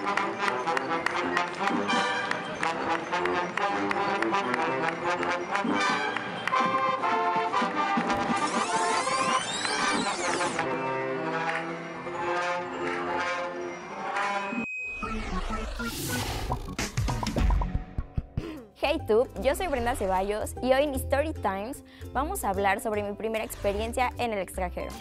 Hey Tube, yo soy Brenda Ceballos y hoy en Story Times vamos a hablar sobre mi primera experiencia en el extranjero.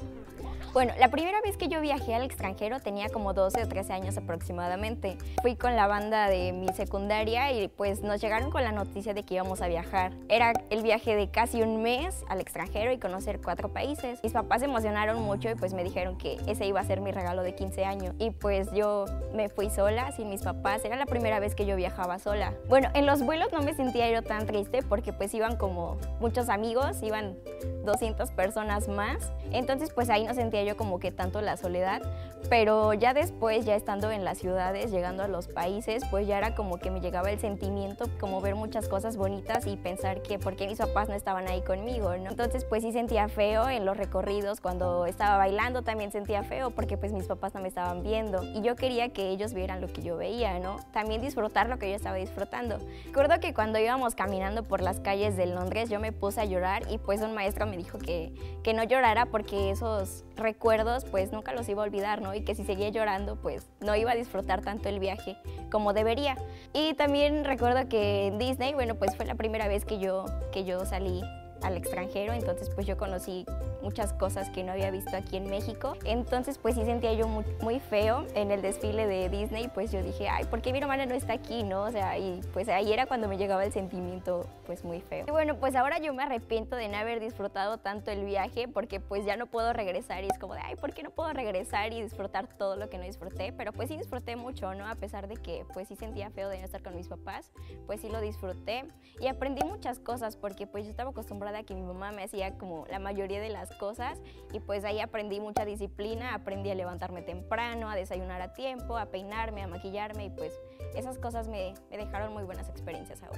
Bueno, la primera vez que yo viajé al extranjero tenía como 12 o 13 años aproximadamente. Fui con la banda de mi secundaria y pues nos llegaron con la noticia de que íbamos a viajar. Era el viaje de casi un mes al extranjero y conocer 4 países. Mis papás se emocionaron mucho y pues me dijeron que ese iba a ser mi regalo de 15 años. Y pues yo me fui sola, sin mis papás. Era la primera vez que yo viajaba sola. Bueno, en los vuelos no me sentía yo tan triste porque pues iban como muchos amigos, iban 200 personas más. Entonces pues ahí no sentía yo como que tanto la soledad, pero ya después, ya estando en las ciudades, llegando a los países, pues ya era como que me llegaba el sentimiento, como ver muchas cosas bonitas y pensar que por qué mis papás no estaban ahí conmigo, ¿no? Entonces pues sí sentía feo en los recorridos, cuando estaba bailando también sentía feo porque pues mis papás no me estaban viendo y yo quería que ellos vieran lo que yo veía, ¿no? También disfrutar lo que yo estaba disfrutando. Recuerdo que cuando íbamos caminando por las calles de Londres yo me puse a llorar y pues un maestro me dijo que no llorara porque esos recuerdos pues nunca los iba a olvidar, ¿no? Y que si seguía llorando pues no iba a disfrutar tanto el viaje como debería. Y también recuerdo que en Disney, bueno, pues fue la primera vez que yo salí al extranjero, entonces pues yo conocí muchas cosas que no había visto aquí en México. Entonces pues sí sentía yo muy feo en el desfile de Disney, pues yo dije, ay, ¿por qué mi hermana no está aquí, no? O sea, y pues ahí era cuando me llegaba el sentimiento pues muy feo. Y bueno, pues ahora yo me arrepiento de no haber disfrutado tanto el viaje porque pues ya no puedo regresar y es como de, ay, ¿por qué no puedo regresar y disfrutar todo lo que no disfruté? Pero pues sí disfruté mucho, ¿no? A pesar de que pues sí sentía feo de no estar con mis papás, pues sí lo disfruté y aprendí muchas cosas porque pues yo estaba acostumbrada a que mi mamá me hacía como la mayoría de las cosas y pues ahí aprendí mucha disciplina, aprendí a levantarme temprano, a desayunar a tiempo, a peinarme, a maquillarme y pues esas cosas me dejaron muy buenas experiencias ahora.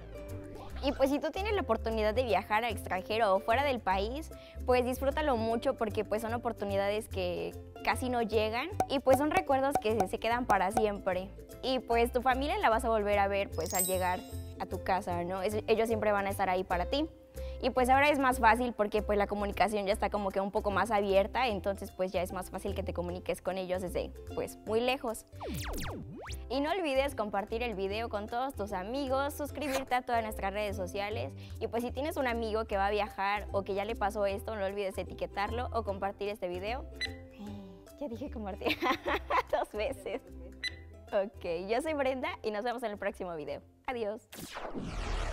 Y pues si tú tienes la oportunidad de viajar al extranjero o fuera del país, pues disfrútalo mucho porque pues son oportunidades que casi no llegan y pues son recuerdos que se quedan para siempre. Y pues tu familia la vas a volver a ver pues al llegar a tu casa, ¿no? Ellos siempre van a estar ahí para ti. Y pues ahora es más fácil porque pues la comunicación ya está como que un poco más abierta, entonces pues ya es más fácil que te comuniques con ellos desde pues muy lejos. Y no olvides compartir el video con todos tus amigos, suscribirte a todas nuestras redes sociales y pues si tienes un amigo que va a viajar o que ya le pasó esto, no olvides etiquetarlo o compartir este video. Ya dije compartir 2 veces. Ok, yo soy Brenda y nos vemos en el próximo video. Adiós.